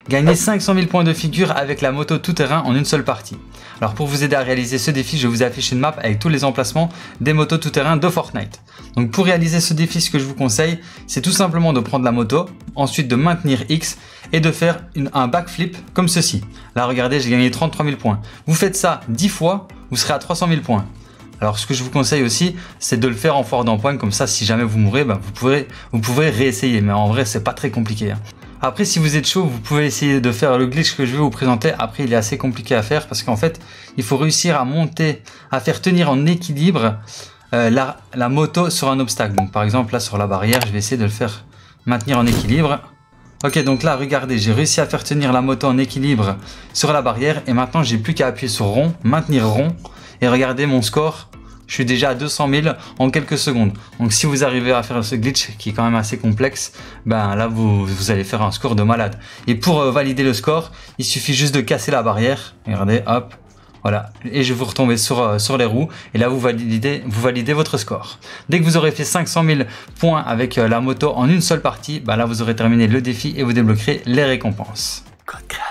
Gagner 500 000 points de figure avec la moto tout-terrain en une seule partie. Alors pour vous aider à réaliser ce défi, je vous affiche une map avec tous les emplacements des motos tout-terrain de Fortnite. Donc pour réaliser ce défi, ce que je vous conseille, c'est tout simplement de prendre la moto, ensuite de maintenir X et de faire un backflip comme ceci. Là regardez, j'ai gagné 33 000 points. Vous faites ça 10 fois, vous serez à 300 000 points. Alors ce que je vous conseille aussi, c'est de le faire en foire d'empoigne, comme ça si jamais vous mourrez, vous pouvez réessayer. Mais en vrai, c'est pas très compliqué. Après, si vous êtes chaud, vous pouvez essayer de faire le glitch que je vais vous présenter. Après, il est assez compliqué à faire parce qu'en fait, il faut réussir à monter, à faire tenir en équilibre la moto sur un obstacle. Donc par exemple, là sur la barrière, je vais essayer de le faire maintenir en équilibre. Ok, donc là, regardez, j'ai réussi à faire tenir la moto en équilibre sur la barrière. Et maintenant, j'ai plus qu'à appuyer sur rond, maintenir rond. Et regardez mon score. Je suis déjà à 200 000 en quelques secondes. Donc si vous arrivez à faire ce glitch qui est quand même assez complexe, ben là vous allez faire un score de malade. Et pour valider le score, il suffit juste de casser la barrière. Regardez, hop, voilà. Et je vais vous retomber sur les roues. Et là vous validez votre score. Dès que vous aurez fait 500 000 points avec la moto en une seule partie, ben là vous aurez terminé le défi et vous débloquerez les récompenses. Code créateur.